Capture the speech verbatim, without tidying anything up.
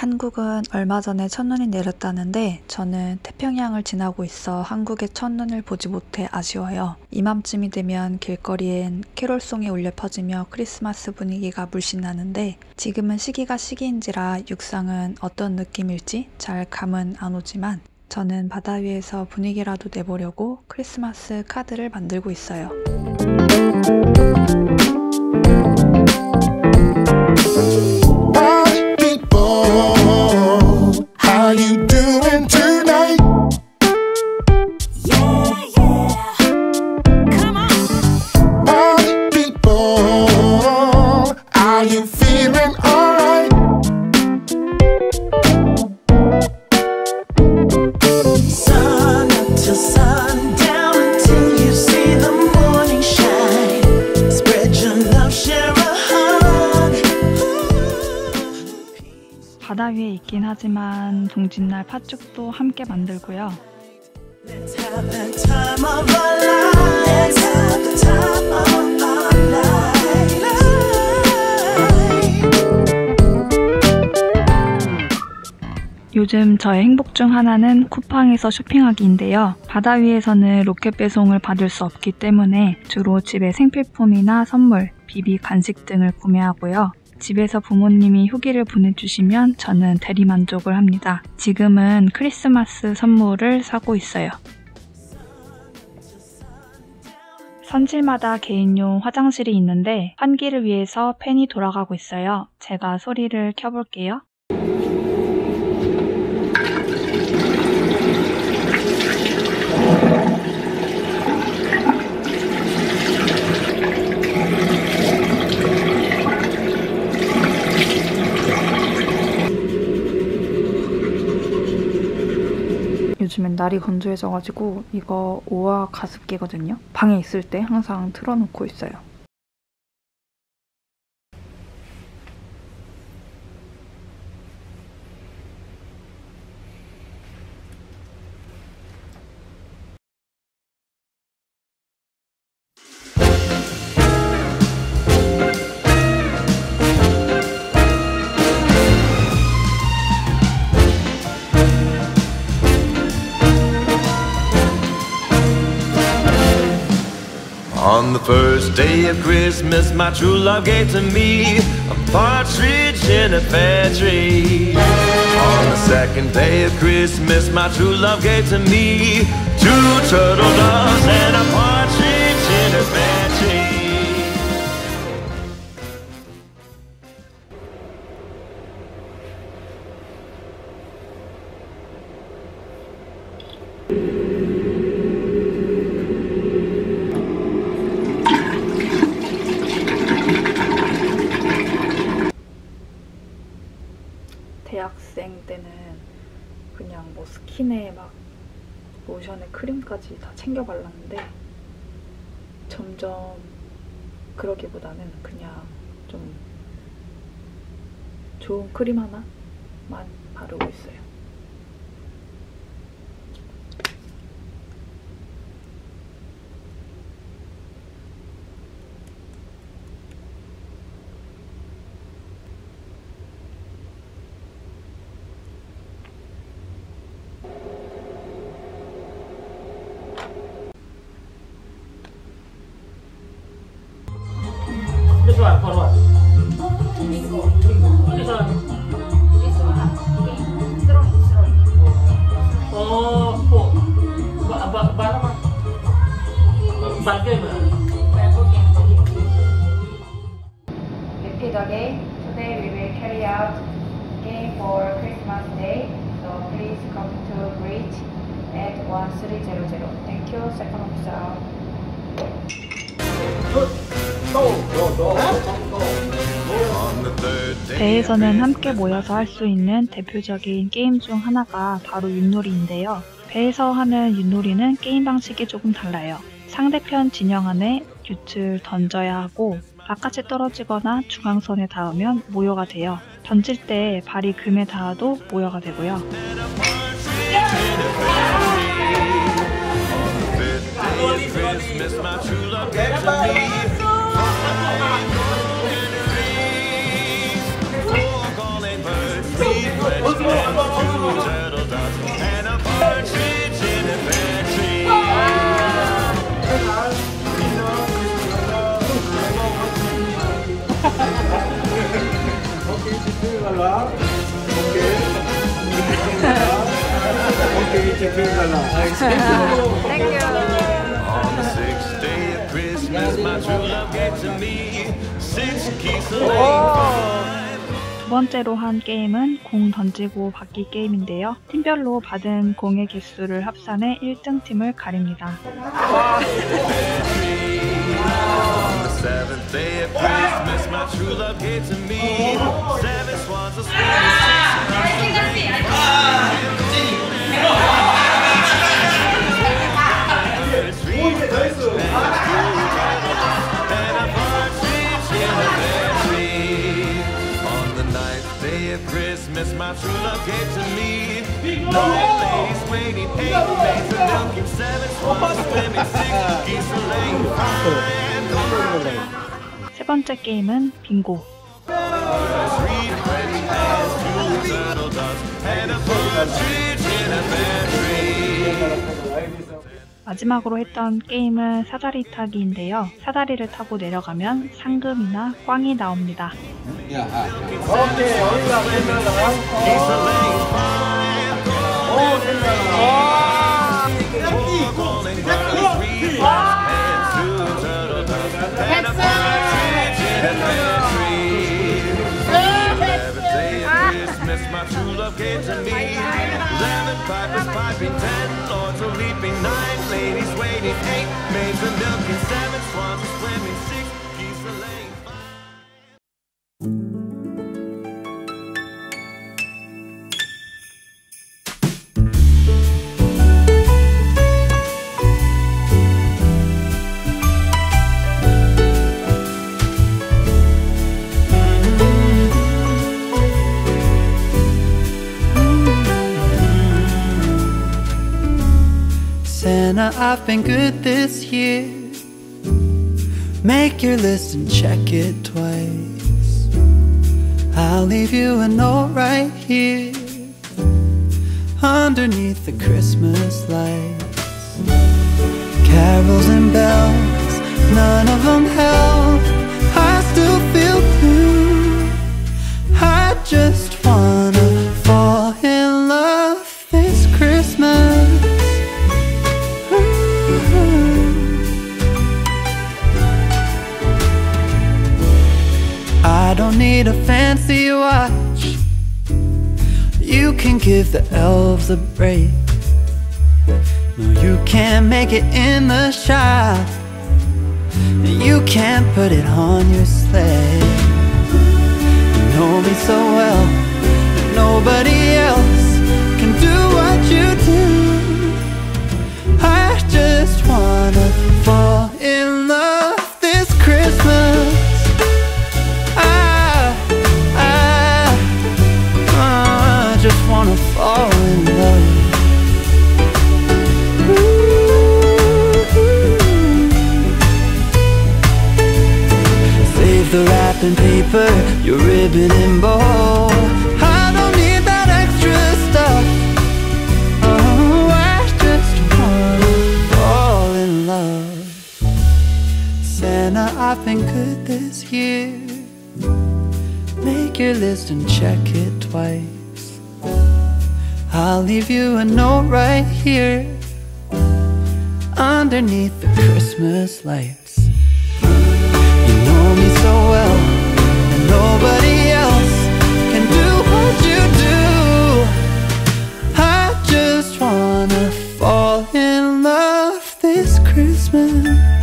한국은 얼마 전에 첫눈이 내렸다는데 저는 태평양을 지나고 있어 한국의 첫눈을 보지 못해 아쉬워요. 이맘쯤이 되면 길거리엔 캐롤송이 울려 퍼지며 크리스마스 분위기가 물씬 나는데 지금은 시기가 시기인지라 육상은 어떤 느낌일지 잘 감은 안 오지만 저는 바다 위에서 분위기라도 내보려고 크리스마스 카드를 만들고 있어요. How you doing tonight? Yeah, yeah. Come on. Party people, are you feeling alright? Sun up till sundown until you see the morning shine. Spread your love, share a hug. 바다 위에 있긴 하지만 동짓날 팥죽도 함께 만들고요. Let's have the time of our lives. Let's have the time of our lives. 요즘 저의 행복 중 하나는 쿠팡에서 쇼핑하기인데요. 바다 위에서는 로켓 배송을 받을 수 없기 때문에 주로 집에 생필품이나 선물, 비비 간식 등을 구매하고요. 집에서 부모님이 후기를 보내주시면 저는 대리만족을 합니다. 지금은 크리스마스 선물을 사고 있어요. 선실마다 개인용 화장실이 있는데 환기를 위해서 팬이 돌아가고 있어요. 제가 소리를 켜볼게요. 요즘엔 날이 건조해져가지고 이거 오화 가습기거든요. 방에 있을 때 항상 틀어놓고 있어요. On the first day of Christmas, my true love gave to me a partridge in a pear tree. On the second day of Christmas, my true love gave to me two turtle doves and a partridge in a pear tree. 대학생 때는 그냥 뭐 스킨에 막 로션에 크림까지 다 챙겨 발랐는데 점점 그러기보다는 그냥 좀 좋은 크림 하나만 바르고 있어요. This one, for what? Bingo. This one. This one. Strong, strong. Oh, po. Ba, ba, ba naman? Bagay ba? Repeat again. Today we will carry out game for Christmas Day. So please come to bridge at one three zero zero. Thank you. Second officer. 배에서는 함께 모여서 할 수 있는 대표적인 게임 중 하나가 바로 윷놀이인데요. 배에서 하는 윷놀이는 게임 방식이 조금 달라요. 상대편 진영 안에 윷을 던져야 하고 바깥에 떨어지거나 중앙선에 닿으면 모여가 돼요. 던질 때 발이 금에 닿아도 모여가 되고요. 달라. 오케이. 오케이, 이천 달라. On the sixth day of Christmas, my true love gave to me six geese a laying. 두 번째로 한 게임은 공 던지고 받기 게임인데요. 팀별로 받은 공의 개수를 합산해 일 등 팀을 가립니다. On the seventh day of Christmas, my true love gave to me seven swans of Christmas, my true love gave to me nine ladies waiting, eight maids a milking, seven swans swimming, six geese a laying, five. 세 번째 게임은 빙고. Three pretty hens, two turtle doves, and a partridge in a pear tree. 마지막으로 했던 게임은 사다리 타기인데요. 사다리를 타고 내려가면 상금이나 꽝이 나옵니다. 오케이, 여기가 된다. 오, 된다. My true love gave to me eleven pipers piping, ten lords a leaping, nine ladies waiting, eight maids a milking, seven swans a swimming, six geese a laying. Santa, I've been good this year. Make your list and check it twice. I'll leave you a note right here underneath the Christmas lights. Carols and bells, none of them help. I still feel blue. I just wanna fall in love this Christmas. I don't need a fancy watch. You can give the elves a break. No, you can't make it in the shop. You can't put it on your sleigh. You know me so well that nobody else can do what you do. I just wanna fall in love this Christmas. Just wanna fall in love. Ooh. Save the wrapping paper, your ribbon and bow. I don't need that extra stuff. Oh, I just wanna fall in love. Santa, I've been good this year. Make your list and check it twice. I'll leave you a note right here underneath the Christmas lights. You know me so well and nobody else can do what you do. I just wanna fall in love this Christmas.